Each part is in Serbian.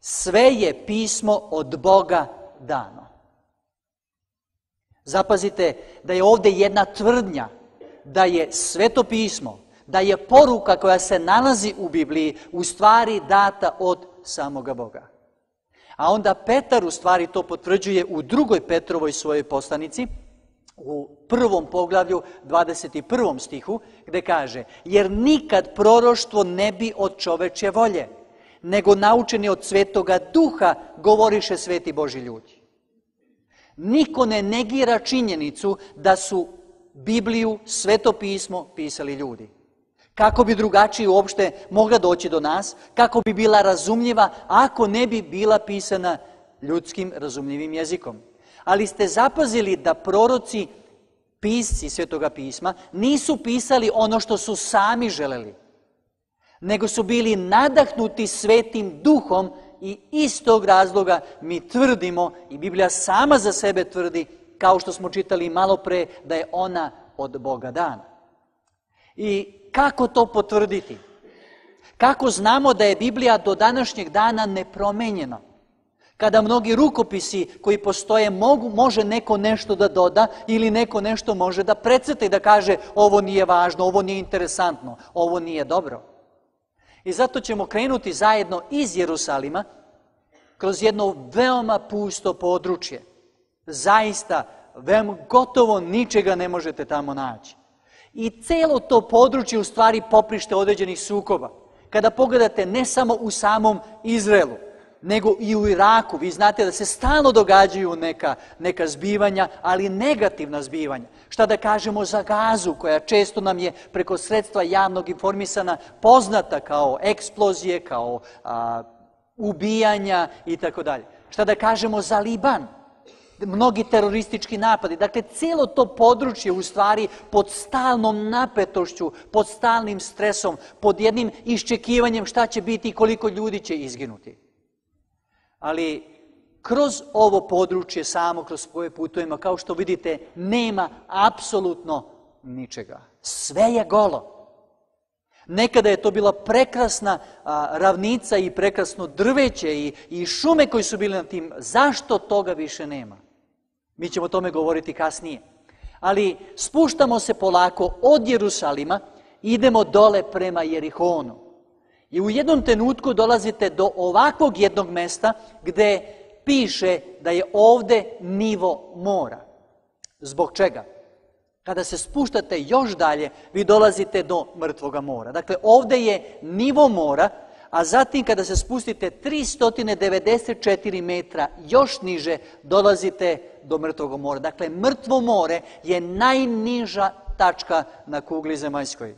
Sve je pismo od Boga dano. Zapazite da je ovdje jedna tvrdnja, da je Sveto pismo, da je poruka koja se nalazi u Bibliji u stvari data od samoga Boga. A onda Petar u stvari to potvrđuje u 2. Petrovoj svojoj poslanici, u 1. poglavlju 21. stihu, gdje kaže: jer nikad proroštvo ne bi od čovečje volje, nego naučeni od Svetoga Duha govoriše sveti Božji ljudi. Niko ne negira činjenicu da su Bibliju, Sveto pismo pisali ljudi. Kako bi drugačije uopšte mogla doći do nas, kako bi bila razumljiva ako ne bi bila pisana ljudskim razumljivim jezikom. Ali ste zapazili da proroci, pisci Svetoga pisma, nisu pisali ono što su sami želeli, nego su bili nadahnuti Svetim Duhom i iz tog razloga mi tvrdimo, i Biblija sama za sebe tvrdi, kao što smo čitali malo pre, da je ona od Boga dana. I kako to potvrditi? Kako znamo da je Biblija do današnjeg dana nepromenjena? Kada mnogi rukopisi koji postoje može neko nešto da doda ili neko nešto može da precrta i da kaže ovo nije važno, ovo nije interesantno, ovo nije dobro. I zato ćemo krenuti zajedno iz Jerusalima kroz jedno veoma pusto područje. Zaista, gotovo ničega ne možete tamo naći. I celo to područje u stvari poprište određenih sukoba. Kada pogledate ne samo u samom Izraelu, nego i u Iraku. Vi znate da se stalno događaju neka zbivanja, ali negativna zbivanja. Šta da kažemo za Gazu, koja često nam je preko sredstva javnog informisana poznata kao eksplozije, kao ubijanja itd. Šta da kažemo za Liban? Mnogi teroristički napadi. Dakle, cijelo to područje u stvari pod stalnom napetošću, pod stalnim stresom, pod jednim iščekivanjem šta će biti i koliko ljudi će izginuti. Ali kroz ovo područje samo, kroz koje putujemo, kao što vidite, nema apsolutno ničega. Sve je golo. Nekada je to bila prekrasna ravnica i prekrasno drveće i šume koji su bili na tim. Zašto toga više nema? Mi ćemo o tome govoriti kasnije. Ali spuštamo se polako od Jerusalima, idemo dole prema Jerihonu. I u jednom trenutku dolazite do ovakvog jednog mesta gdje piše da je ovdje nivo mora. Zbog čega? Kada se spuštate još dalje, vi dolazite do Mrtvoga mora. Dakle, ovdje je nivo mora, a zatim kada se spustite 394 metra još niže, dolazite do Mrtvog mora. Dakle, Mrtvo more je najniža tačka na kugli zemaljskoj.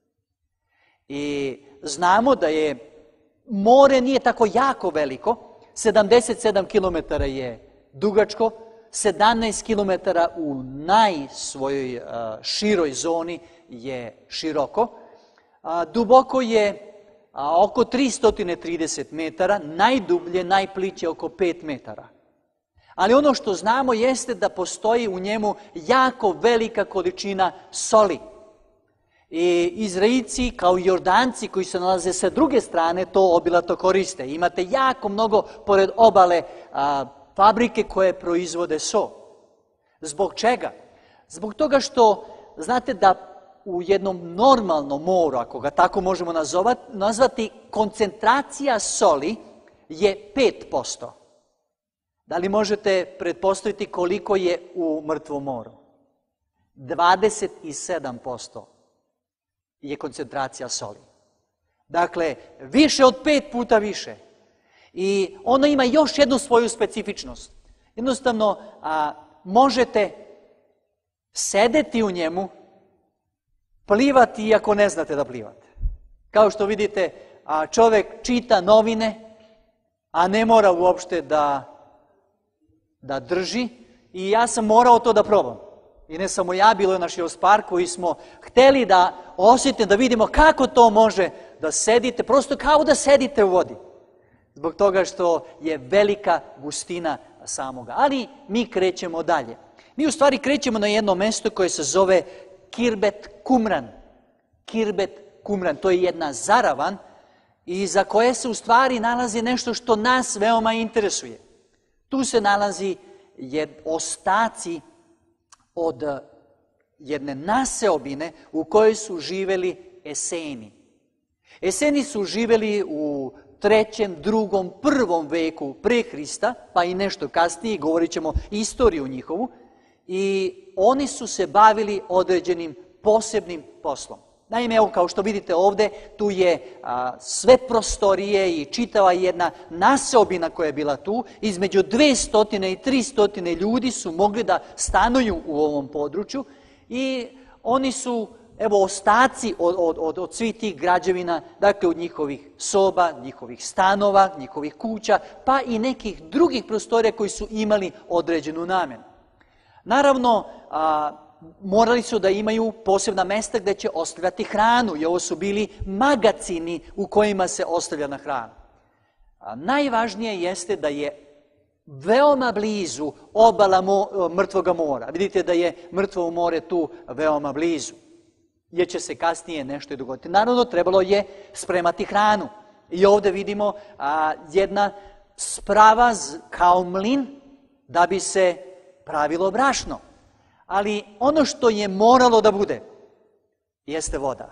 I znamo da je more nije tako jako veliko, 77 km je dugačko, 17 km u najsvojoj široj zoni je široko, duboko je oko 330 metara, najdublje, najpliće oko 5 metara. Ali ono što znamo jeste da postoji u njemu jako velika količina soli. I Izraelci kao i Jordanci koji se nalaze sa druge strane to obilato koriste. Imate jako mnogo pored obale fabrike koje proizvode so. Zbog čega? Zbog toga što znate da u jednom normalnom moru, ako ga tako možemo nazvati, koncentracija soli je 5%. Da li možete pretpostaviti koliko je u Mrtvom moru? 27% je koncentracija soli. Dakle, više od 5 puta više. I ono ima još jednu svoju specifičnost. Jednostavno, možete sedeti u njemu, plivati iako ne znate da plivate. Kao što vidite, čovjek čita novine, a ne mora uopšte da drži. I ja sam morao to da probam. I ne samo ja, bilo je naš par koji smo hteli da osjetimo, da vidimo kako to može da sedite, prosto kao da sedite u vodi. Zbog toga što je velika gustina samoga. Ali mi krećemo dalje. Mi u stvari krećemo na jedno mesto koje se zove Kirbet Kumran. Kirbet Kumran, to je jedna zaravan i za koje se u stvari nalazi nešto što nas veoma interesuje. Tu se nalazi ostaci od jedne naseobine u kojoj su živeli Eseni. Eseni su živeli u 3., 2., 1. veku pre Hrista, pa i nešto kasnije, govorit ćemo istoriju njihovu, i oni su se bavili određenim posebnim poslom. Naime, evo kao što vidite ovde, tu je sve prostorije i čitava jedna naseobina koja je bila tu. Između 200 i 300 ljudi su mogli da stanuju u ovom području i oni su, evo, ostaci od svih tih građevina, dakle od njihovih soba, njihovih stanova, njihovih kuća, pa i nekih drugih prostorija koji su imali određenu namenu. Naravno, morali su da imaju posebna mesta gde će ostavljati hranu i ovo su bili magacini u kojima se ostavljana hrana. Najvažnije jeste da je veoma blizu obala Mrtvoga mora. Vidite da je Mrtvo more tu veoma blizu, jer će se kasnije nešto i dogoditi. Naravno, trebalo je spremati hranu. I ovde vidimo jedna sprava kao mlin da bi se pravilo brašno. Ali ono što je moralo da bude, jeste voda.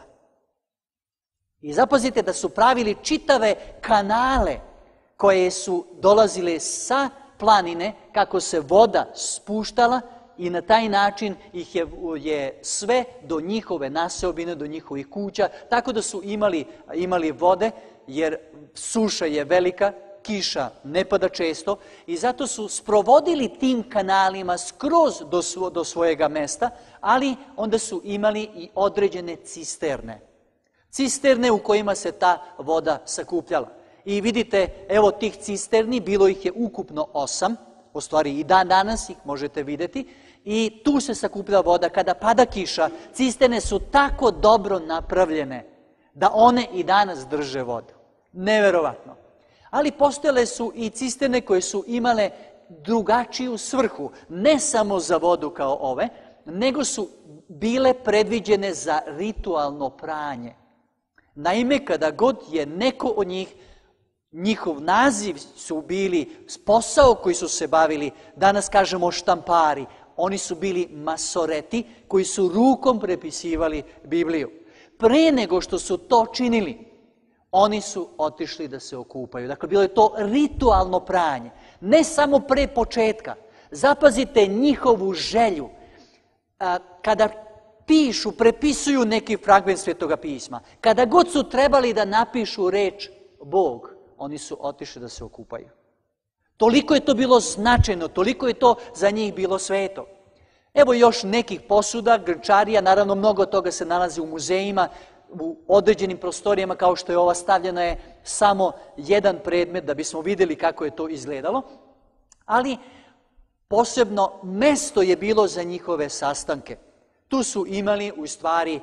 I zapazite da su pravili čitave kanale koje su dolazile sa planine, kako se voda spuštala i na taj način ih je sve do njihove naseobine, do njihovih kuća, tako da su imali vode, jer suša je velika, kiša ne pada često i zato su sprovodili tim kanalima skroz do svojega mesta, ali onda su imali i određene cisterne. Cisterne u kojima se ta voda sakupljala. I vidite, evo tih cisterni, bilo ih je ukupno 8, u stvari i danas ih možete vidjeti, i tu se sakuplja voda. Kada pada kiša, cisterne su tako dobro napravljene da one i danas drže vodu. Neverovatno. Ali postojale su i cisterne koje su imale drugačiju svrhu, ne samo za vodu kao ove, nego su bile predviđene za ritualno pranje. Naime, kada god je neko od njih, njihov naziv su bili posao koji su se bavili, danas kažemo štampari, oni su bili masoreti koji su rukom prepisivali Bibliju. Pre nego što su to činili, oni su otišli da se okupaju. Dakle, bilo je to ritualno pranje. Ne samo pre početka. Zapazite njihovu želju. Kada pišu, prepisuju neki fragment Svetoga pisma, kada god su trebali da napišu reč Bog, oni su otišli da se okupaju. Toliko je to bilo značajno, toliko je to za njih bilo sveto. Evo još nekih posuda, grčarija, naravno mnogo toga se nalazi u muzejima, u određenim prostorijama, kao što je ova, stavljena je samo jedan predmet da bismo vidjeli kako je to izgledalo, ali posebno mesto je bilo za njihove sastanke. Tu su imali u stvari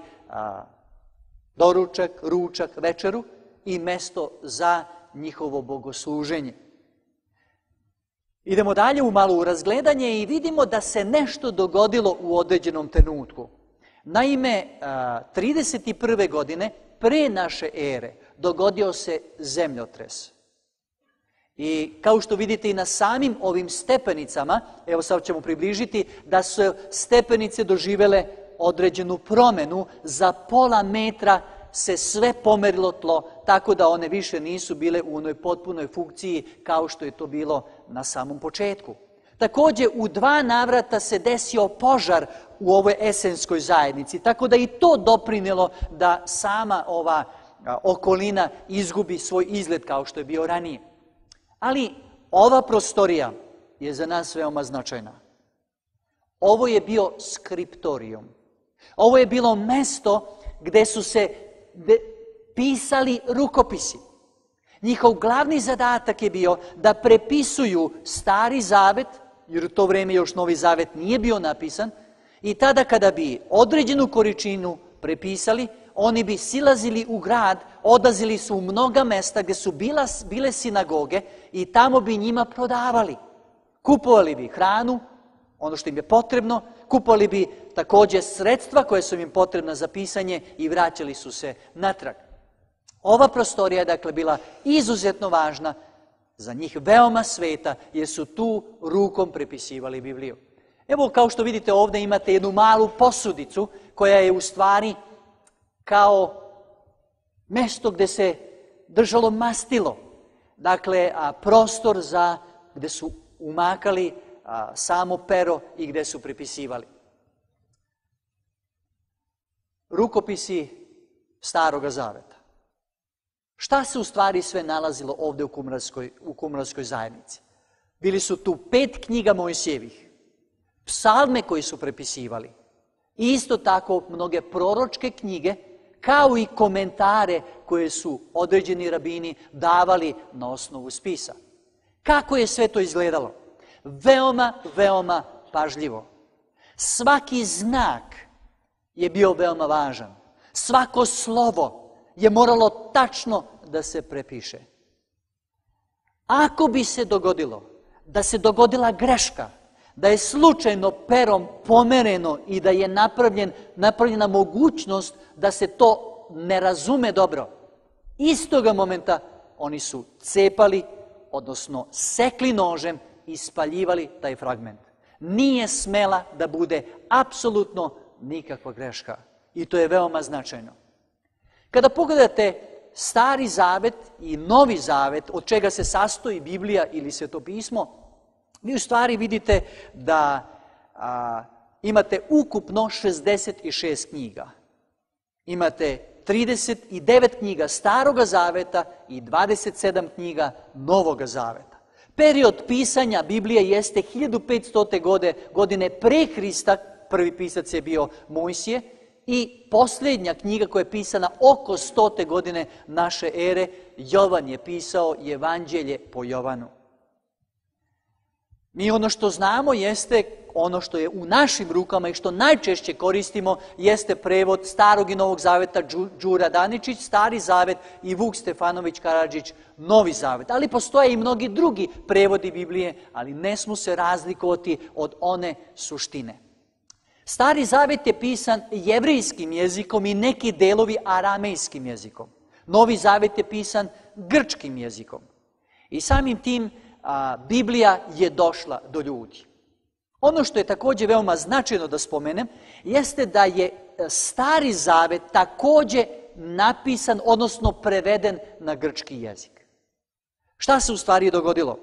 doručak, ručak, večeru i mesto za njihovo bogosluženje. Idemo dalje u malo razgledanje i vidimo da se nešto dogodilo u određenom trenutku. Naime, 31. godine pre naše ere dogodio se zemljotres. I kao što vidite i na samim ovim stepenicama, evo sad ćemo približiti, da su stepenice doživele određenu promenu, za pola metra se sve pomerilo tlo, tako da one više nisu bile u onoj potpunoj funkciji kao što je to bilo na samom početku. Također, u 2 navrata se desio požar u ovoj esenskoj zajednici, tako da i to doprinelo da sama ova okolina izgubi svoj izgled kao što je bio ranije. Ali ova prostorija je za nas veoma značajna. Ovo je bio skriptorijum. Ovo je bilo mesto gde su se pisali rukopisi. Njihov glavni zadatak je bio da prepisuju Stari Zavet, jer u to vreme još Novi Zavet nije bio napisan, i tada kada bi određenu količinu prepisali, oni bi silazili u grad, odlazili su u mnoga mesta gdje su bile sinagoge i tamo bi njima prodavali. Kupovali bi hranu, ono što im je potrebno, kupovali bi također sredstva koje su im potrebna za pisanje i vraćali su se natrag. Ova prostorija je dakle bila izuzetno važna, za njih veoma sveta, jer su tu rukom prepisivali Bibliju. Evo, kao što vidite ovdje imate jednu malu posudicu koja je u stvari kao mesto gdje se držalo mastilo. Dakle, prostor gdje su umakali samo pero i gdje su prepisivali. Rukopisi Staroga Zaveta. Šta se u stvari sve nalazilo ovdje u Kumrovskoj zajednici? Bili su tu 5 knjiga Mojsijevih, psalme koji su prepisivali, i isto tako mnoge proročke knjige, kao i komentare koje su određeni rabini davali na osnovu spisa. Kako je sve to izgledalo? Veoma, veoma pažljivo. Svaki znak je bio veoma važan. Svako slovo je moralo tačno da se prepiše. Ako bi se dogodilo da se dogodila greška, da je slučajno perom pomereno i da je napravljena mogućnost da se to ne razume dobro, istoga momenta oni su cepali, odnosno sekli nožem i spaljivali taj fragment. Nije smela da bude apsolutno nikakva greška. I to je veoma značajno. Kada pogledate Stari Zavet i Novi Zavet, od čega se sastoji Biblija ili Sveto pismo, vi u stvari vidite da imate ukupno 66 knjiga. Imate 39 knjiga Staroga Zaveta i 27 knjiga Novoga Zaveta. Period pisanja Biblije jeste 1500. godine pre Hrista, prvi pisac je bio Mojsije, i posljednja knjiga koja je pisana oko 100. godine naše ere, Jovan je pisao Evanđelje po Jovanu. Mi ono što znamo jeste, ono što je u našim rukama i što najčešće koristimo, jeste prevod Starog i Novog Zaveta Đura Daničić, Stari Zavet, i Vuk Stefanović Karadžić, Novi Zavet. Ali postoje i mnogi drugi prevodi Biblije, ali ne smo se razlikovati od one suštine. Stari Zavet je pisan jevrijskim jezikom i neki delovi aramejskim jezikom. Novi Zavet je pisan grčkim jezikom. I samim tim Biblija je došla do ljudi. Ono što je također veoma značajno da spomenem, jeste da je Stari Zavet također napisan, odnosno preveden na grčki jezik. Šta se u stvari dogodilo?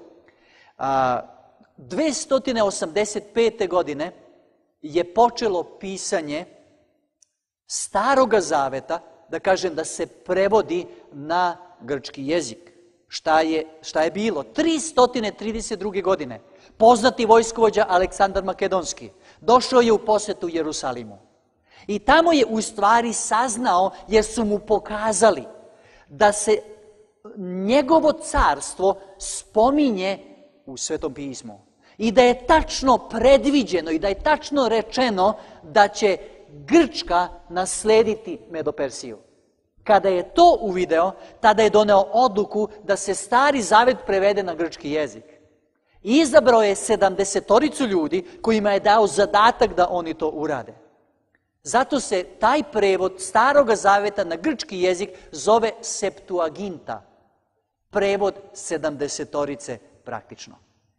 285. godine je počelo pisanje Staroga Zaveta, da kažem da se prevodi na grčki jezik. Šta je bilo? 332. godine poznati vojskovođa Aleksandar Makedonski došao je u posjetu Jerusalimu. I tamo je u stvari saznao, jer su mu pokazali da se njegovo carstvo spominje u Svetom pismu. I da je tačno predviđeno i da je tačno rečeno da će Grčka naslediti Medopersiju. Kada je to uvideo, tada je doneo odluku da se Stari Zavet prevede na grčki jezik. I izabrao je 70 ljudi kojima je dao zadatak da oni to urade. Zato se taj prevod Staroga Zaveta na grčki jezik zove Septuaginta. Prevod 70 praktično.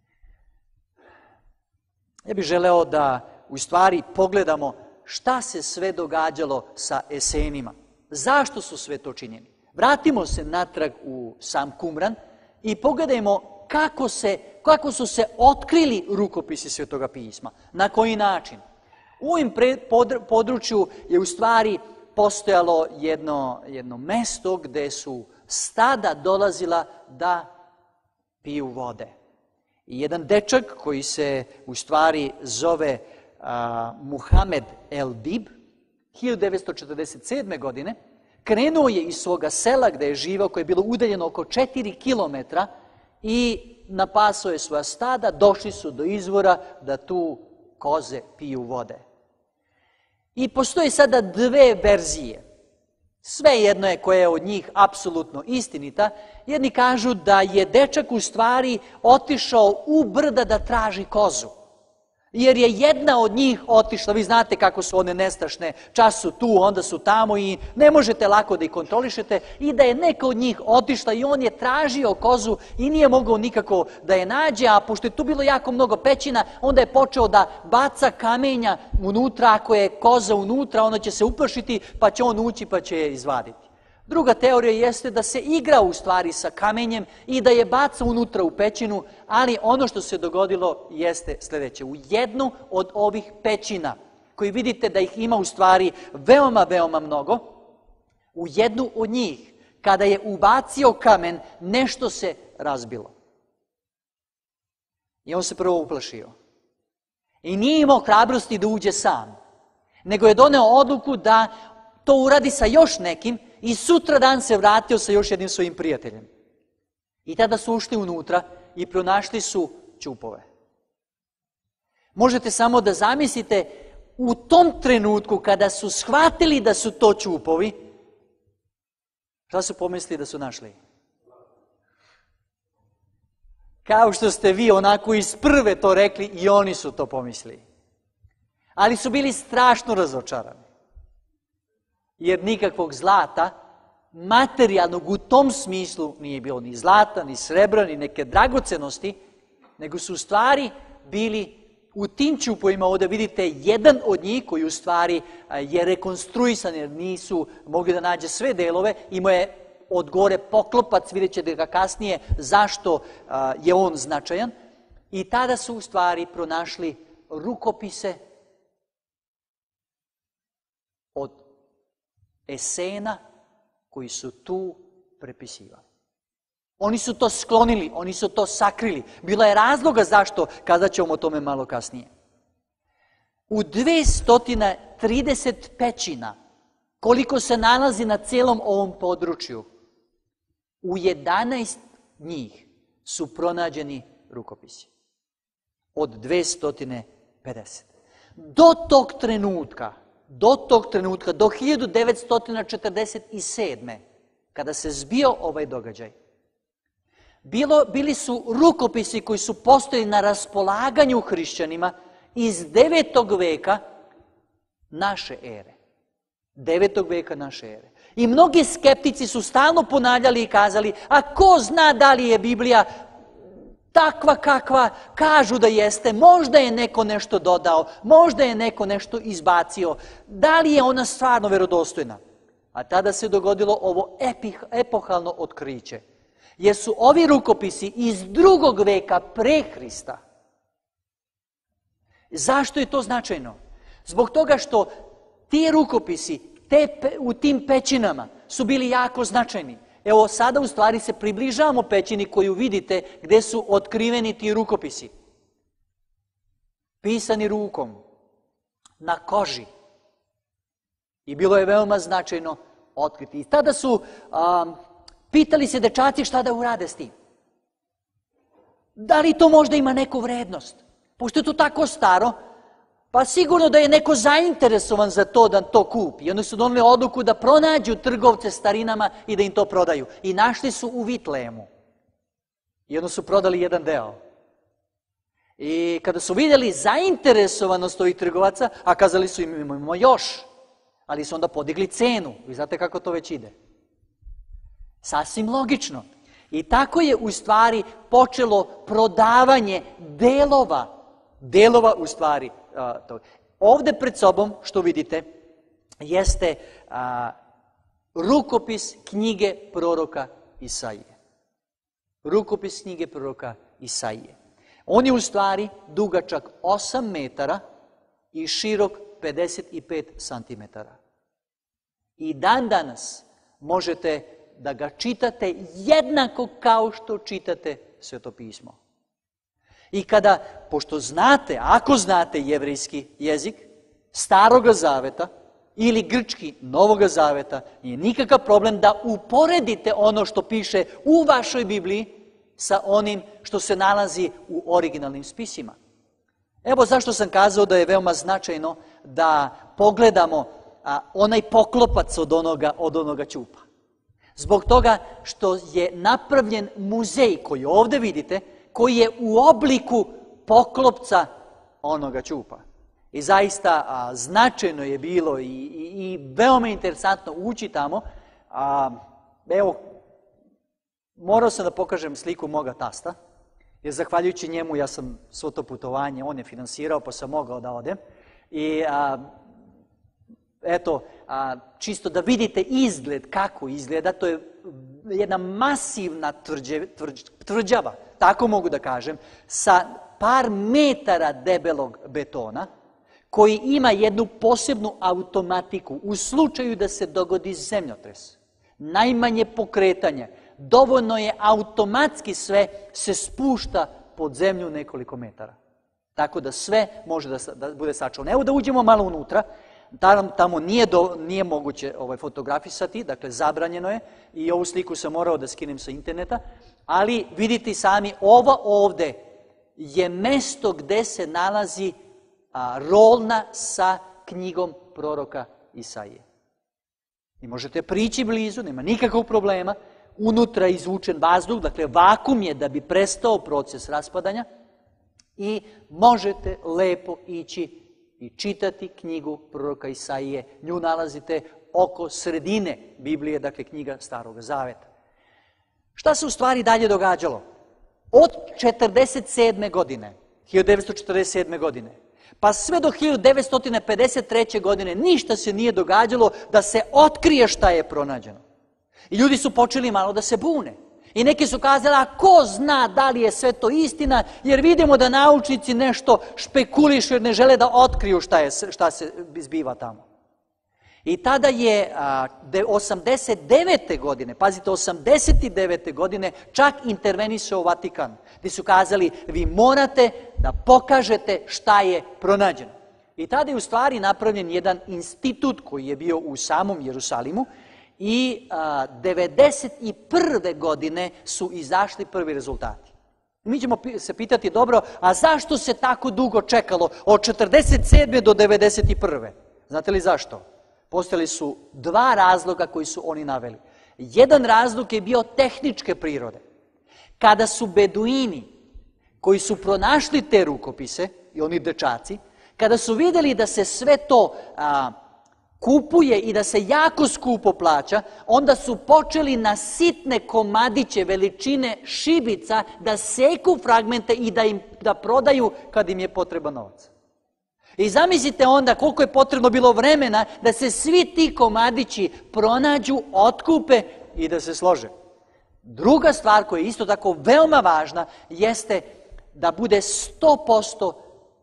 Ja bih želeo da u stvari pogledamo šta se sve događalo sa Esenima. Zašto su sve to činjeni? Vratimo se natrag u sam Kumran i pogledajmo kako su se otkrili rukopisi Svetoga pisma. Na koji način? U ovim području je u stvari postojalo jedno mesto gdje su stada dolazila da piju vode. I jedan dečak koji se u stvari zove Muhamed El-Bib, 1947. godine, krenuo je iz svoga sela gdje je živao, koje je bilo udaljeno oko 4 kilometra, i napasao je svoja stada, došli su do izvora da tu koze piju vode. I postoje sada dve verzije. Svejedno je koja je od njih apsolutno istinita. Jedni kažu da je dečak u stvari otišao u brda da traži kozu. Jer je jedna od njih otišla, vi znate kako su one nestašne, čas su tu, onda su tamo i ne možete lako da ih kontrolišete, i da je neka od njih otišla i on je tražio kozu i nije mogao nikako da je nađe, a pošto je tu bilo jako mnogo pećina, onda je počeo da baca kamenja unutra, ako je koza unutra, ona će se uplašiti, pa će on ući pa će je izvaditi. Druga teorija jeste da se igra u stvari sa kamenjem i da je baca unutra u pećinu, ali ono što se dogodilo jeste sljedeće. U jednu od ovih pećina, koji vidite da ih ima u stvari veoma, veoma mnogo, u jednu od njih, kada je ubacio kamen, nešto se razbilo. I on se prvo uplašio. I nije imao hrabrosti da uđe sam, nego je doneo odluku da to uradi sa još nekim i sutra dan se vratio sa još jednim svojim prijateljem. I tada su ušli unutra i pronašli su ćupove. Možete samo da zamislite u tom trenutku kada su shvatili da su to ćupovi, šta su pomislili da su našli? Kao što ste vi onako iz prve to rekli, i oni su to pomislili. Ali su bili strašno razočarani. Jer nikakvog zlata, materijalnog u tom smislu, nije bilo ni zlata, ni srebra, ni neke dragocenosti, nego su u stvari bili u tim ćupovima. Ovdje vidite jedan od njih koji u stvari je rekonstruisan, jer nisu mogli da nađe sve delove, imao je od gore poklopac, vidjet ćete ga kasnije zašto je on značajan. I tada su u stvari pronašli rukopise od Esena koji su tu prepisivali. Oni su to sklonili, oni su to sakrili. Bilo je razloga zašto, kazat ćemo o tome malo kasnije. U 230 pećina, koliko se nalazi na cijelom ovom području, u 11 njih su pronađeni rukopisi. Od 250. Do tog trenutka, do 1947. kada se zbio ovaj događaj, bili su rukopisi koji su postojali na raspolaganju hrišćanima iz 9. veka naše ere. 9. veka naše ere. I mnogi skeptici su stalno ponavljali i kazali, a ko zna da li je Biblija takva kakva kažu da jeste, možda je neko nešto dodao, možda je neko nešto izbacio, da li je ona stvarno verodostojna? A tada se dogodilo ovo epohalno otkriće, jer su ovi rukopisi iz 2. veka pre Hrista. Zašto je to značajno? Zbog toga što ti rukopisi u tim pećinama su bili jako značajni. Evo sada u stvari se približavamo pećini koju vidite gdje su otkriveni ti rukopisi. Pisani rukom, na koži. I bilo je veoma značajno otkriti. I tada su pitali se dečaci šta da urade s tim. Da li to možda ima neku vrednost? Pošto je to tako staro, pa sigurno da je neko zainteresovan za to da to kupi. I onda su doneli odluku da pronađu trgovce starinama i da im to prodaju. I našli su u Vitlejemu. I onda su prodali jedan deo. I kada su vidjeli zainteresovanost ovih trgovaca, a kazali su im imamo još, ali su onda podigli cenu. Vi znate kako to već ide. Sasvim logično. I tako je u stvari počelo prodavanje delova u stvari. Ovdje pred sobom, što vidite, jeste rukopis knjige proroka Isaije. Rukopis knjige proroka Isaije. On je u stvari dugačak 8 metara i širok 55 santimetara. I dan danas možete da ga čitate jednako kao što čitate Sveto pismo. I kada, pošto znate, ako znate jevrejski jezik Staroga zaveta ili grčki Novoga zaveta, nije nikakav problem da uporedite ono što piše u vašoj Bibliji sa onim što se nalazi u originalnim spisima. Evo zašto sam kazao da je veoma značajno da pogledamo onaj poklopac od onoga ćupa. Zbog toga što je napravljen muzej koji ovdje vidite, koji je u obliku poklopca onoga ćupa. I zaista značajno je bilo i veoma interesantno ući tamo. Evo, morao sam da pokažem sliku moga tasta, jer zahvaljujući njemu ja sam svo to putovanje, on je finansirao, pa sam mogao da odem. I eto, čisto da vidite izgled, kako izgleda, to je jedna masivna tvrđava, tako mogu da kažem, sa par metara debelog betona, koji ima jednu posebnu automatiku u slučaju da se dogodi zemljotres. Najmanje pokretanje, dovoljno je automatski sve se spušta pod zemlju nekoliko metara. Tako da sve može da bude sačuvano. Evo da uđemo malo unutra. Tamo nije moguće fotografisati, dakle zabranjeno je i ovu sliku sam morao da skinem sa interneta, ali vidite sami, ovo ovde je mesto gde se nalazi rolna sa knjigom proroka Isaije. I možete prići blizu, nema nikakvog problema, unutra je izvučen vazduh, dakle vakum je da bi prestao proces raspadanja i možete lepo ići i čitati knjigu proroka Isaije. Nju nalazite oko sredine Biblije, dakle knjiga Starog Zaveta. Šta se u stvari dalje događalo? Od 1947. godine, 1947. godine, pa sve do 1953. godine ništa se nije događalo da se otkrije šta je pronađeno. I ljudi su počeli malo da se bune. I neki su kazali, a ko zna da li je sve to istina, jer vidimo da naučnici nešto špekulišu jer ne žele da otkriju šta se zbiva tamo. I tada je 89. godine, pazite, 89. godine čak intervenisao Vatikan, gdje su kazali, vi morate da pokažete šta je pronađeno. I tada je u stvari napravljen jedan institut koji je bio u samom Jerusalimu, i 91. godine su izašli prvi rezultati. Mi ćemo se pitati, dobro, a zašto se tako dugo čekalo od 47. do 91. Znate li zašto? Postojali su dva razloga koji su oni naveli. Jedan razlog je bio tehničke prirode. Kada su beduini koji su pronašli te rukopise, i oni dečaci, kada su vidjeli da se sve to kupuje i da se jako skupo plaća, onda su počeli na sitne komadiće veličine šibica da seku fragmente i da prodaju kad im je potreban novac. I zamislite onda koliko je potrebno bilo vremena da se svi ti komadići pronađu, otkupe i da se slože. Druga stvar koja je isto tako veoma važna jeste da bude 100%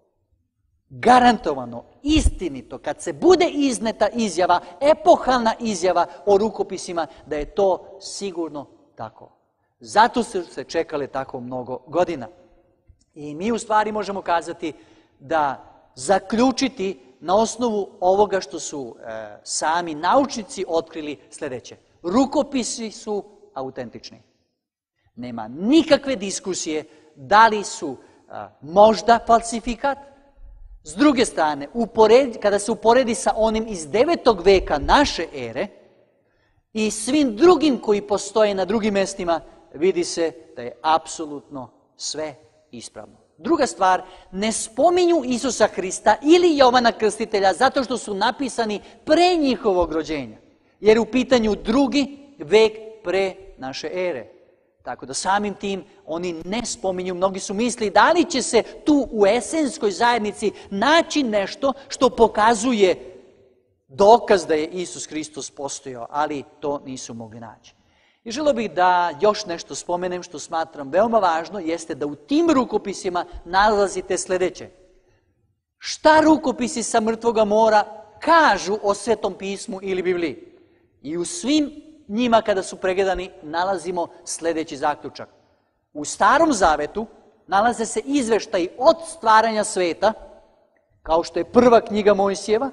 garantovano, istinito, kad se bude izneta izjava, epohalna izjava o rukopisima, da je to sigurno tako. Zato su se čekale tako mnogo godina. I mi u stvari možemo kazati da zaključiti na osnovu ovoga što su sami naučnici otkrili sljedeće. Rukopisi su autentični. Nema nikakve diskusije da li su možda falsifikat. S druge strane, kada se uporedi sa onim iz 9. veka naše ere i svim drugim koji postoje na drugim mjestima, vidi se da je apsolutno sve ispravno. Druga stvar, ne spominju Isusa Hrista ili Jovana Krstitelja zato što su napisani pre njihovog rođenja, jer u pitanju 2. vek pre naše ere. Tako da samim tim oni ne spominju, mnogi su mislili da li će se tu u esenskoj zajednici naći nešto što pokazuje dokaz da je Isus Hristos postojao, ali to nisu mogli naći. I želio bih da još nešto spomenem što smatram veoma važno, jeste da u tim rukopisima nalazite sljedeće. Šta rukopisi sa Mrtvoga mora kažu o Svetom pismu ili Bibliji? I u svim njima kada su pregledani nalazimo sljedeći zaključak. U Starom Zavetu nalaze se izveštaji od stvaranja sveta, kao što je 1. knjiga Mojsijeva,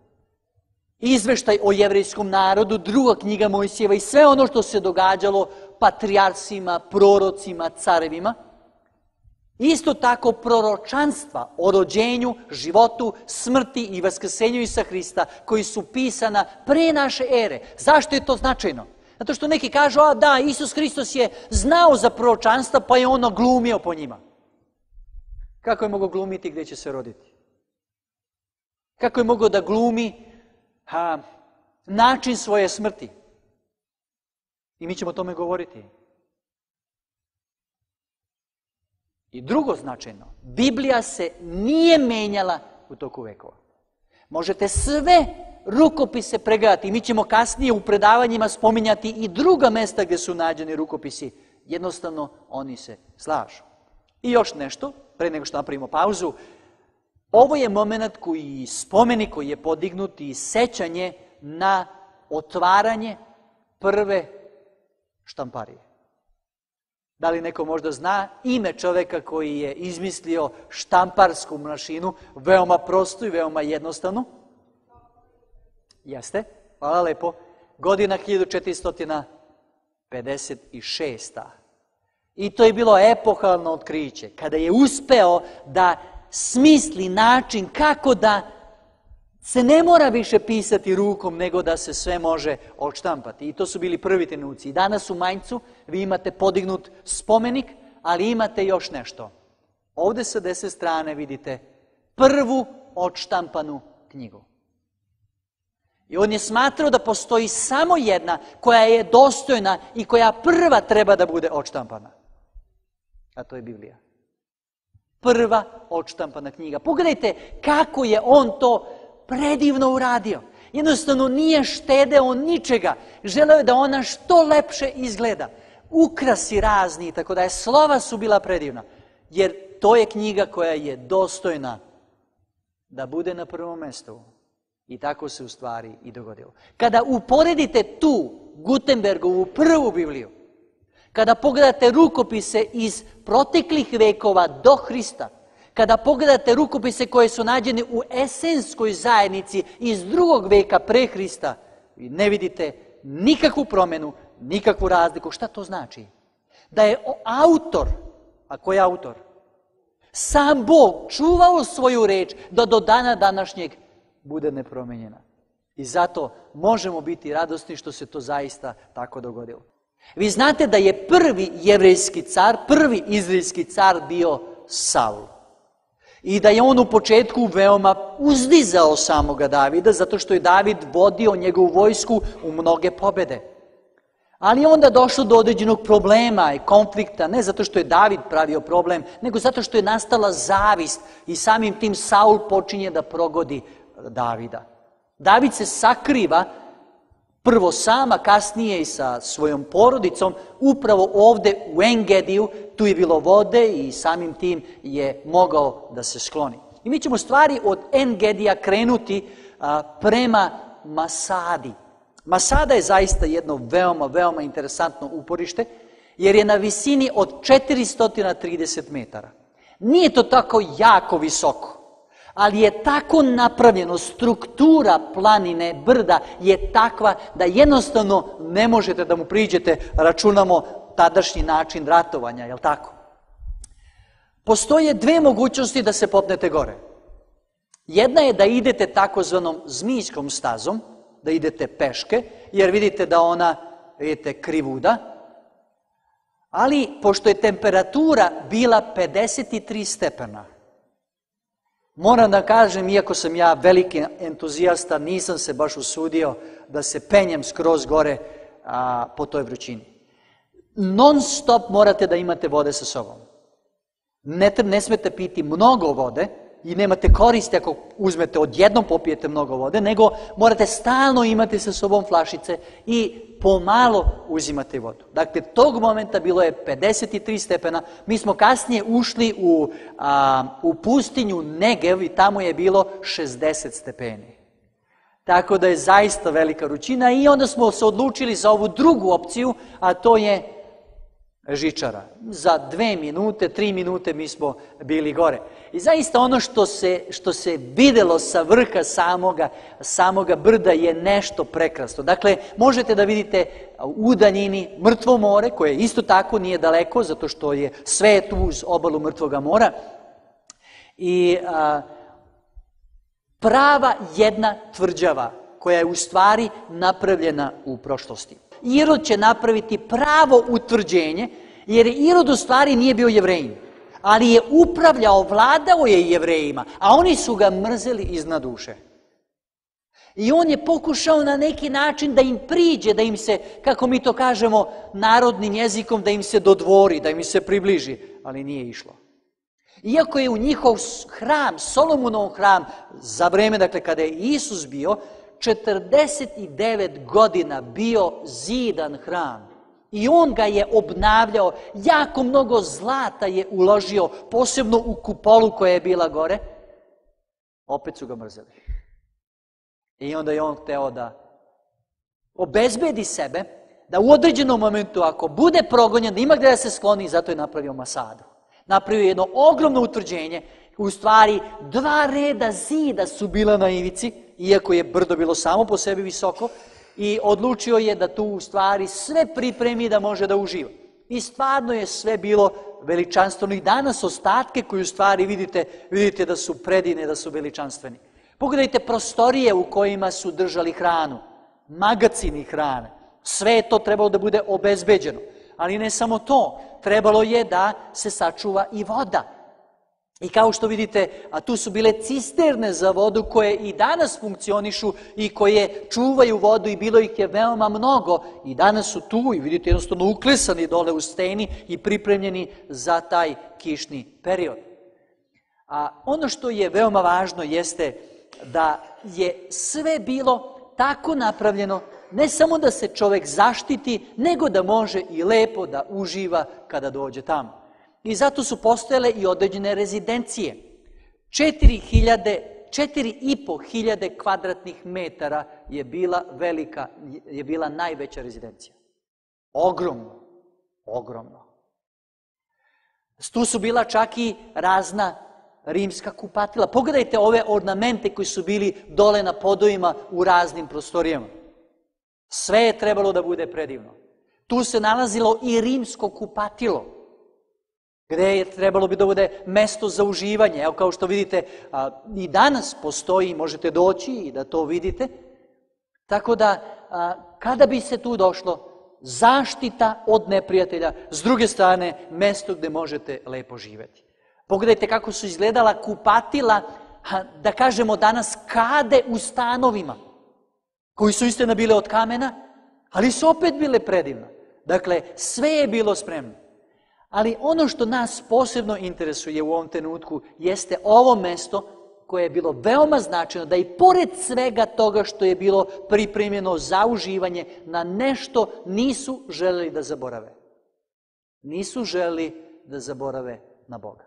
izveštaj o jevrejskom narodu, 2. knjiga Mojsijeva i sve ono što se događalo patrijarcima, prorocima, carevima. Isto tako proročanstva o rođenju, životu, smrti i vaskrsenju Isusa Hrista koji su pisana pre naše ere. Zašto je to značajno? Zato što neki kažu, a da, Isus Hristos je znao za proročanstva pa je ono glumio po njima. Kako je mogao glumiti gdje će se roditi? Kako je mogao da glumi način svoje smrti? I mi ćemo o tome govoriti. I drugo značajno, Biblija se nije menjala u toku vekova. Možete sve rukopise pregledati i mi ćemo kasnije u predavanjima spominjati i druga mesta gdje su nađeni rukopisi. Jednostavno, oni se slažu. I još nešto, pre nego što napravimo pauzu, ovo je moment spomenik koji je podignut i sećanje na otvaranje prve štamparije. Da li neko možda zna ime čoveka koji je izmislio štamparsku mašinu, veoma prostu i veoma jednostavnu? Jeste, hvala lepo. Godina 1456. I to je bilo epohalno otkriće, kada je uspeo da smisli način kako da se ne mora više pisati rukom, nego da se sve može odštampati. I to su bili prvi trenuci. I danas u Manjcu vi imate podignut spomenik, ali imate još nešto. Ovdje sa desne strane vidite prvu odštampanu knjigu. I on je smatrao da postoji samo jedna koja je dostojna i koja prva treba da bude odštampana. A to je Biblija. Prva odštampana knjiga. Pogledajte kako je on to predivno uradio. Jednostavno nije štedeo ničega. Želeo je da ona što lepše izgleda. Ukrasi razni, tako da je slova su bila predivna. Jer to je knjiga koja je dostojna da bude na prvom mjestu. I tako se u stvari i dogodilo. Kada uporedite tu Gutenbergovu prvu Bibliju, kada pogledate rukopise iz proteklih vekova do Hrista, kada pogledate rukopise koje su nađene u esenskoj zajednici iz 2. veka pre Hrista, vi ne vidite nikakvu promjenu, nikakvu razliku. Šta to znači? Da je autor, a ko je autor? Sam Bog čuvao svoju reč da do dana današnjeg bude nepromenjena. I zato možemo biti radosni što se to zaista tako dogodilo. Vi znate da je prvi jevrejski car, prvi izraelski car bio Saul. I da je on u početku veoma uzdizao samoga Davida, zato što je David vodio njegovu vojsku u mnoge pobjede. Ali onda došlo do određenog problema i konflikta, ne zato što je David pravio problem, nego zato što je nastala zavist i samim tim Saul počinje da progodi Davida. David se sakriva prvo sama, kasnije i sa svojom porodicom, upravo ovdje u Engediju, tu je bilo vode i samim tim je mogao da se skloni. I mi ćemo stvari od Engedija krenuti prema Masadi. Masada je zaista jedno veoma, veoma interesantno uporište, jer je na visini od 430 metara. Nije to tako jako visoko, ali je tako napravljeno, struktura planine, brda je takva da jednostavno ne možete da mu priđete, računamo tadašnji način ratovanja, je li tako? Postoje dve mogućnosti da se popnete gore. Jedna je da idete takozvanom zmijskom stazom, da idete peške, jer vidite da ona, vidite, krivuda, ali pošto je temperatura bila 53 stepena, moram da kažem, iako sam ja veliki entuzijasta, nisam se baš usudio da se penjem skroz gore po toj vrućini. Non stop morate da imate vode sa sobom. Ne smete piti mnogo vode i nemate koristi ako uzmete odjednom popijete mnogo vode, nego morate stalno imati sa sobom flašice i pomalo uzimate vodu. Dakle, tog momenta bilo je 53 stepena. Mi smo kasnije ušli u pustinju Negev i tamo je bilo 60 stepeni. Tako da je zaista velika vrućina i onda smo se odlučili za ovu drugu opciju, a to je žičara. Za 2 minute, 3 minute mi smo bili gore. I zaista ono što se videlo sa vrha samoga brda je nešto prekrasno. Dakle, možete da vidite u daljini Mrtvo more, koje isto tako nije daleko, zato što je sve tu uz obalu Mrtvoga mora. I prava jedna tvrđava, koja je u stvari napravljena u prošlosti. Irod će napraviti pravo utvrđenje, jer Irod u stvari nije bio Jevrejin. ali je upravljao, vladao je Jevrejima, a oni su ga mrzeli iznad duše. I on je pokušao na neki način da im priđe, da im se, kako mi to kažemo narodnim jezikom, da im se dodvori, da im se približi, ali nije išlo. Iako je u njihov hram, Solomonov hram, za vreme, dakle, kada je Isus bio, 49 godina bio zidan hram. I on ga je obnavljao, jako mnogo zlata je uložio, posebno u kupolu koja je bila gore. Opet su ga mrzeli. I onda je on hteo da obezbedi sebe, da u određenom momentu, ako bude progonjen, da ima gde da se skloni, zato je napravio Masadu. Napravio jedno ogromno utvrđenje, u stvari 2 reda zida su bila na ivici, iako je brdo bilo samo po sebi visoko, i odlučio je da tu u stvari sve pripremi da može da uživa. I stvarno je sve bilo veličanstveno. I danas ostatke koje u stvari vidite da su predivne, da su veličanstveni. Pogledajte prostorije u kojima su držali hranu, magacini hrane. Sve je to trebalo da bude obezbeđeno. Ali ne samo to, trebalo je da se sačuva i voda. I kao što vidite, a tu su bile cisterne za vodu koje i danas funkcionišu i koje čuvaju vodu i bilo ih je veoma mnogo. I danas su tu i vidite jednostavno uklesani dole u steni i pripremljeni za taj kišni period. A ono što je veoma važno jeste da je sve bilo tako napravljeno, ne samo da se čovek zaštiti, nego da može i lepo da uživa kada dođe tamo. I zato su postojale i određene rezidencije. 4.500 kvadratnih metara je bila najveća rezidencija. Ogromno, ogromno. Tu su bila čak i razna rimska kupatila. Pogledajte ove ornamente koji su bili dole na podovima u raznim prostorijama. Sve je trebalo da bude predivno. Tu se nalazilo i rimsko kupatilo, gde je trebalo bi da bude mesto za uživanje. Evo kao što vidite, i danas postoji, možete doći i da to vidite. Tako da, kada bi se tu došlo, zaštita od neprijatelja, s druge strane, mesto gde možete lepo živeti. Pogledajte kako su izgledala kupatila, da kažemo danas, kade u stanovima, koji su istina bile od kamena, ali su opet bile predivne. Dakle, sve je bilo spremno. Ali ono što nas posebno interesuje u ovom trenutku jeste ovo mesto koje je bilo veoma značajno, da i pored svega toga što je bilo pripremljeno za uživanje, na nešto nisu želeli da zaborave. Nisu želeli da zaborave na Boga.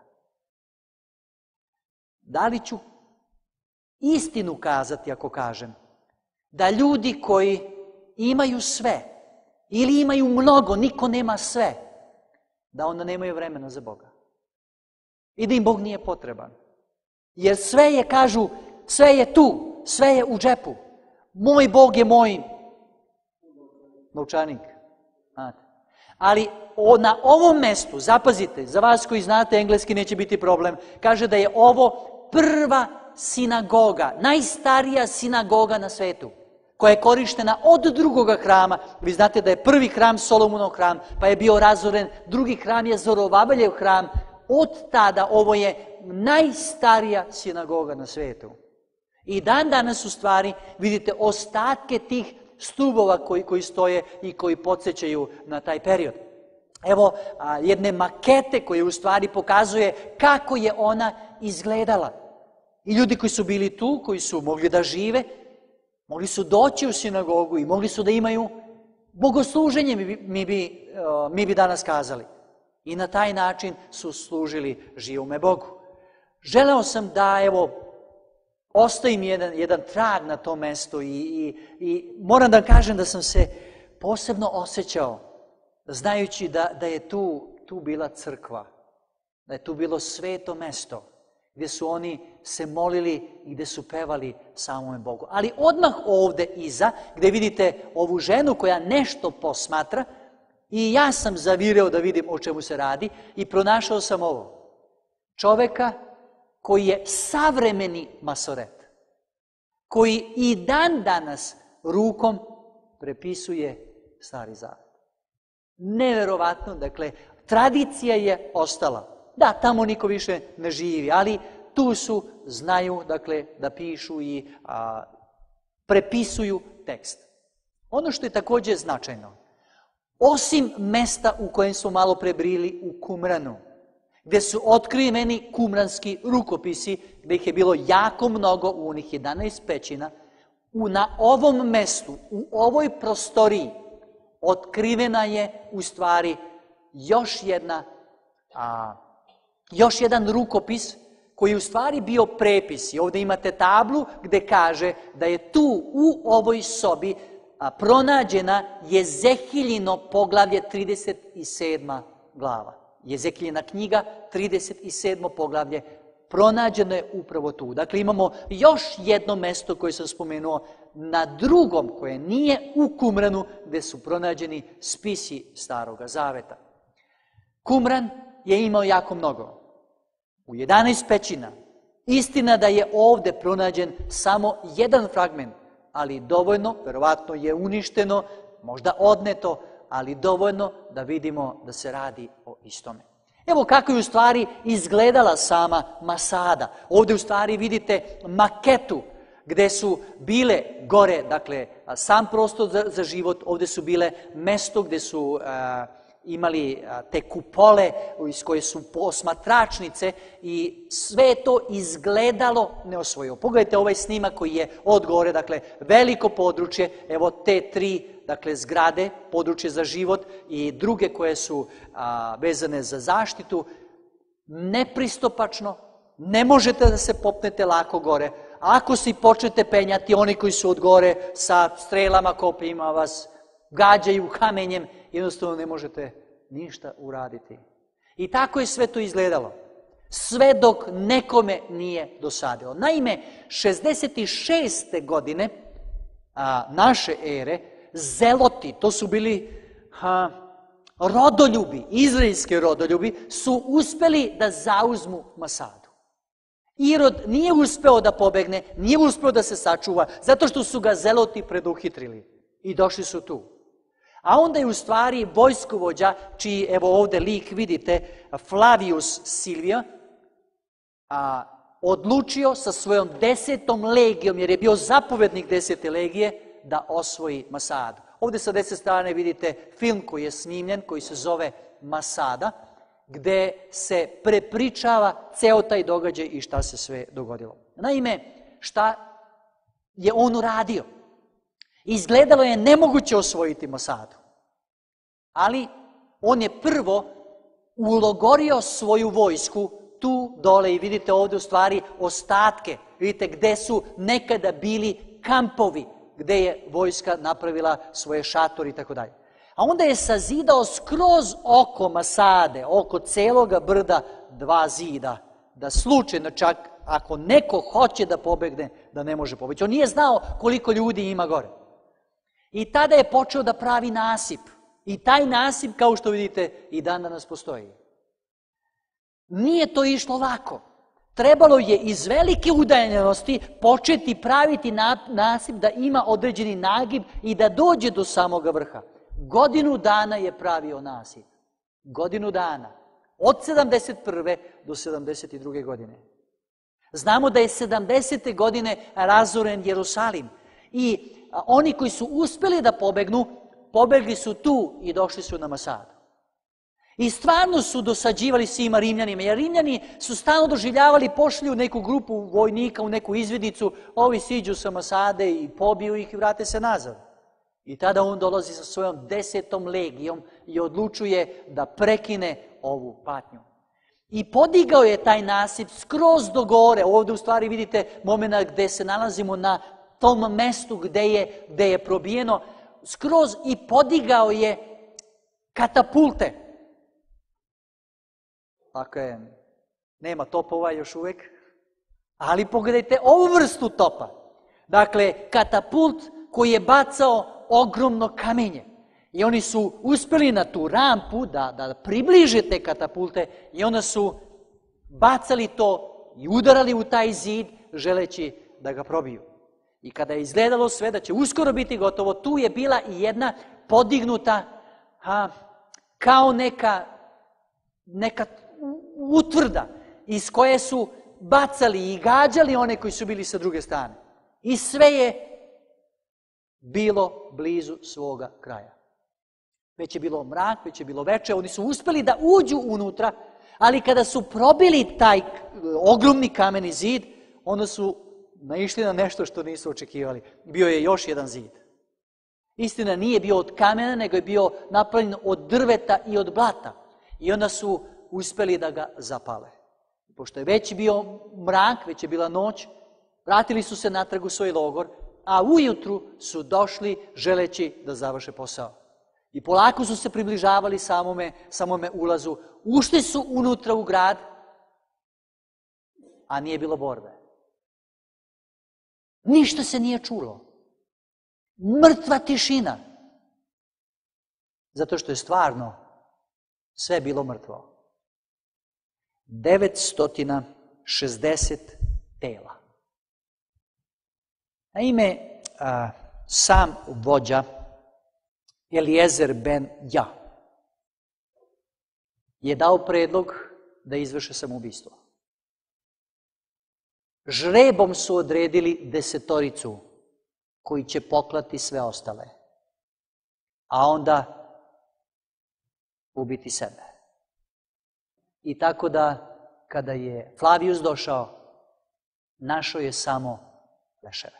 Da li ću istinu kazati ako kažem da ljudi koji imaju sve ili imaju mnogo, niko nema sve, da onda nemaju vremena za Boga. I da im Bog nije potreban. Jer sve je, kažu, sve je tu, sve je u džepu. Moj Bog je moj novčanik. Ali na ovom mestu, zapazite, za vas koji znate engleski neće biti problem, kaže da je ovo prva sinagoga, najstarija sinagoga na svetu, koja je korištena od drugoga hrama. Vi znate da je prvi hram Solomonov hram, pa je bio razoren, drugi hram je Zorobabeljev hram. Od tada ovo je najstarija sinagoga na svetu. I dan danas u stvari vidite ostatke tih stubova koji stoje i koji podsjećaju na taj period. Evo jedne makete koje u stvari pokazuje kako je ona izgledala. I ljudi koji su bili tu, koji su mogli da žive, mogli su doći u sinagogu i mogli su da imaju bogosluženje, mi bi danas kazali. I na taj način su služili živome Bogu. Želeo sam da, evo, ostavim jedan trag na to mesto i moram da kažem da sam se posebno osjećao, znajući da je tu bila crkva, da je tu bilo sveto mesto, gdje su oni se molili i gdje su pevali samome Bogu. Ali odmah ovde iza, gdje vidite ovu ženu koja nešto posmatra, i ja sam zavireo da vidim o čemu se radi i pronašao sam ovo. Čoveka koji je savremeni masoret, koji i dan danas rukom prepisuje Stari Zavet. Neverovatno, dakle, tradicija je ostala. Da, tamo niko više ne živi, ali tu su, znaju, dakle, da pišu i prepisuju tekst. Ono što je također značajno, osim mesta u kojem smo malo prebrili u Kumranu, gdje su otkriveni kumranski rukopisi, gdje ih je bilo jako mnogo u onih 11 pećina, na ovom mestu, u ovoj prostoriji, otkrivena je u stvari još jedan rukopis koji je u stvari bio prepis. I ovdje imate tablu gdje kaže da je tu u ovoj sobi pronađena Jezekiljino poglavlje 37. glava. Jezekiljina knjiga 37. poglavlje pronađeno je upravo tu. Dakle, imamo još jedno mesto koje sam spomenuo na drugom, koje nije u Kumranu, gdje su pronađeni spisi Staroga Zaveta. Kumran je imao jako mnogo. U 11 pećina. Istina da je ovdje pronađen samo jedan fragment, ali dovoljno, verovatno je uništeno, možda odneto, ali dovoljno da vidimo da se radi o istome. Evo kako je u stvari izgledala sama Masada. Ovdje u stvari vidite maketu gdje su bile gore, dakle, sam prostor za život, ovdje su bile mesto gdje su imali te kupole iz koje su posmatračnice i sve je to izgledalo neosvojivo. Pogledajte ovaj snimak koji je od gore, dakle, veliko područje, evo te tri, dakle, zgrade, područje za život i druge koje su vezane za zaštitu, nepristupačno, ne možete da se popnete lako gore. Ako se počnete penjati, oni koji su od gore sa strelama, kopijima vas gađaju kamenjem, jednostavno ne možete ništa uraditi. I tako je sve to izgledalo. Sve dok nekome nije dosadilo. Naime, 66. godine naše ere, zeloti, to su bili rodoljubi, izraelski rodoljubi, su uspeli da zauzmu Masadu. Irod nije uspeo da pobegne, nije uspeo da se sačuva, zato što su ga zeloti preduhitrili i došli su tu. A onda je u stvari vojskovođa, čiji evo ovdje lik vidite, Flavius Silvija, odlučio sa svojom 10. legijom, jer je bio zapovednik 10. legije, da osvoji Masadu. Ovdje sa 10 strane vidite film koji je snimljen, koji se zove Masada, gdje se prepričava ceo taj događaj i šta se sve dogodilo. Naime, šta je on uradio? Izgledalo je nemoguće osvojiti Masadu. Ali on je prvo ulogorio svoju vojsku tu dole i vidite ovdje u stvari ostatke. Vidite gdje su nekada bili kampovi, gdje je vojska napravila svoje šatori i tako dalje. A onda je sazidao skroz oko Masade, oko celoga brda 2 zida, da slučajno čak ako neko hoće da pobegne, da ne može pobeći. On nije znao koliko ljudi ima gore. I tada je počeo da pravi nasip. I taj nasip, kao što vidite, i dan danas postoji. Nije to išlo lako. Trebalo je iz velike udaljenosti početi praviti nasip da ima određeni nagib i da dođe do samoga vrha. 1 godinu dana je pravio nasip. 1 godinu dana. Od 71. do 72. godine. Znamo da je 70. godine razoren Jerusalim. I oni koji su uspjeli da pobegnu, pobegli su tu i došli su na Masadu. I stvarno su dosađivali svima Rimljanima, jer Rimljani su stalno doživljavali, pošli u neku grupu vojnika, u neku izvidnicu, ovi siđu sa Masade i pobiju ih i vrate se nazad. I tada on dolazi sa svojom 10. legijom i odlučuje da prekine ovu patnju. I podigao je taj nasip skroz do gore. Ovdje u stvari vidite moment gdje se nalazimo na tom mestu gdje je probijeno, skroz i podigao je katapulte. Dakle, nema topova još uvijek, ali pogledajte ovu vrstu topa. Dakle, katapult koji je bacao ogromno kamenje. I oni su uspjeli na tu rampu da približe te katapulte i onda su bacali to i udarali u taj zid želeći da ga probiju. I kada je izgledalo sve da će uskoro biti gotovo, tu je bila i jedna podignuta kao neka utvrda iz koje su bacali i gađali one koji su bili sa druge strane. I sve je bilo blizu svoga kraja. Već je bilo mrak, već je bilo veče, oni su uspeli da uđu unutra, ali kada su probili taj ogromni kameni zid, onda su naišli na nešto što nisu očekivali. Bio je još jedan zid. Istina, nije bio od kamena, nego je bio napravljen od drveta i od blata. I onda su uspeli da ga zapale. Pošto je već bio mrak, već je bila noć, vratili su se natrag u svoj logor, a ujutru su došli želeći da završe posao. I polako su se približavali samome ulazu. Ušli su unutra u grad, a nije bilo borbe. Ništa se nije čulo. Mrtva tišina. Zato što je stvarno sve bilo mrtvo. 960 tela. Naime, sam vođa Eliezer ben Ja je dao predlog da izvrše samoubistvo. Žrebom su odredili 10 koji će poklati sve ostale, a onda ubiti sebe. I tako da, kada je Flavijus došao, našao je samo leševe.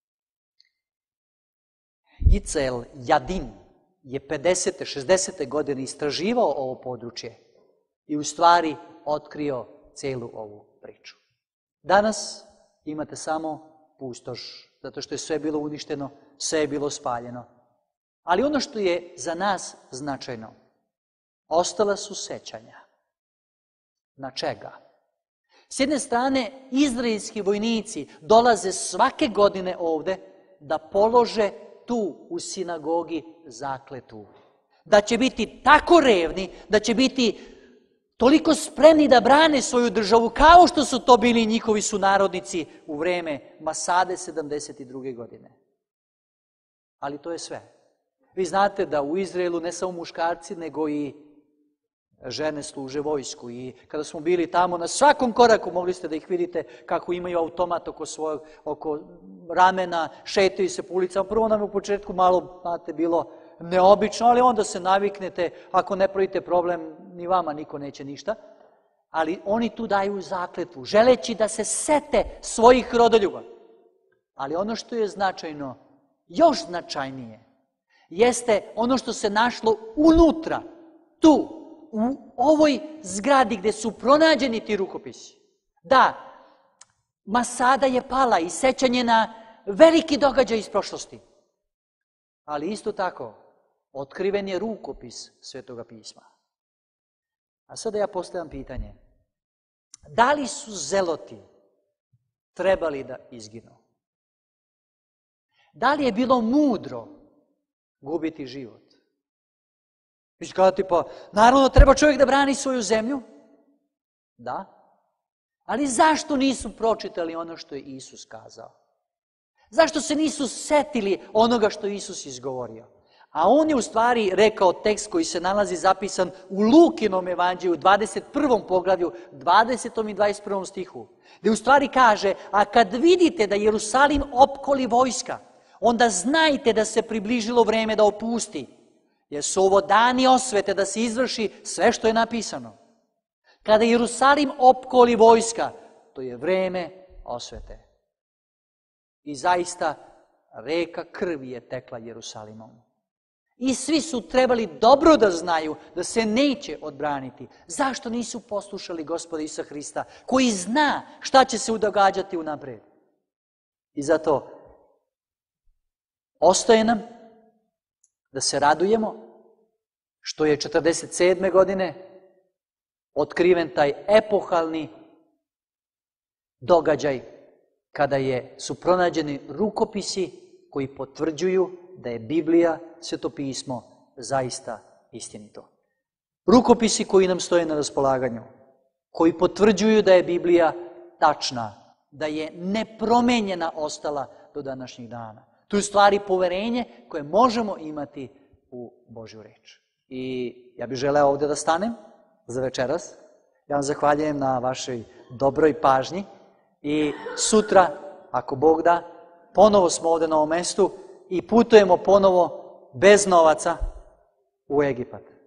Icel Jadin je 50. 60. godine istraživao ovo područje i u stvari otkrio celu ovu priču. Danas imate samo pustoš, zato što je sve bilo uništeno, sve je bilo spaljeno. Ali ono što je za nas značajno, ostala su sećanja. Na čega? S jedne strane, izraelski vojnici dolaze svake godine ovde da polože tu u sinagogi zakletvu. Da će biti tako revni, da će biti toliko spremni da brane svoju državu, kao što su to bili njihovi sunarodnici u vreme Masade 72. godine. Ali to je sve. Vi znate da u Izraelu ne samo muškarci, nego i žene služe vojsku. I kada smo bili tamo, na svakom koraku mogli ste da ih vidite kako imaju automat oko ramena, šetaju se po ulicama. Prvo nam je u početku malo, znate, bilo neobično, ali onda se naviknete, ako ne pravite problem, ni vama niko neće ništa. Ali oni tu daju zakletvu, želeći da se sete svojih rodoljuba. Ali ono što je značajno, još značajnije, jeste ono što se našlo unutra, tu, u ovoj zgradi gde su pronađeni ti rukopisi. Da, Masada je pala i sećanje na veliki događaj iz prošlosti. Ali isto tako, otkriven je rukopis Svetoga pisma. A sada ja postavljam pitanje. Da li su zeloti trebali da izginu? Da li je bilo mudro gubiti život? Vi ćete kazati, pa naravno treba čovjek da brani svoju zemlju. Da. Ali zašto nisu pročitali ono što je Isus kazao? Zašto se nisu setili onoga što je Isus izgovorio? A on je u stvari rekao tekst koji se nalazi zapisan u Lukinom evanđelju, 21. poglavlju, 20. i 21. stihu. Gde u stvari kaže, a kad vidite da Jerusalim opkoli vojska, onda znajte da se približilo vreme da opusti, jer su ovo dani osvete da se izvrši sve što je napisano. Kada Jerusalim opkoli vojska, to je vreme osvete. I zaista reka krvi je tekla Jerusalimom. I svi su trebali dobro da znaju da se neće odbraniti. Zašto nisu poslušali Gospoda Isusa Hrista, koji zna šta će se događati unapred? I zato ostaje nam da se radujemo što je 47. godine otkriven taj epohalni događaj kada su pronađeni rukopisi koji potvrđuju da je Biblija, Sveto pismo, zaista istinito. Rukopisi koji nam stoje na raspolaganju, koji potvrđuju da je Biblija tačna, da je nepromenjena ostala do današnjih dana. To je u stvari poverenje koje možemo imati u Božju reč. I ja bih želeo ovdje da stanem za večeras Ja vam zahvaljujem na vašoj dobroj pažnji i sutra, ako Bog da, ponovo smo ovdje na ovom mestu i putujemo ponovo bez novaca u Egipat.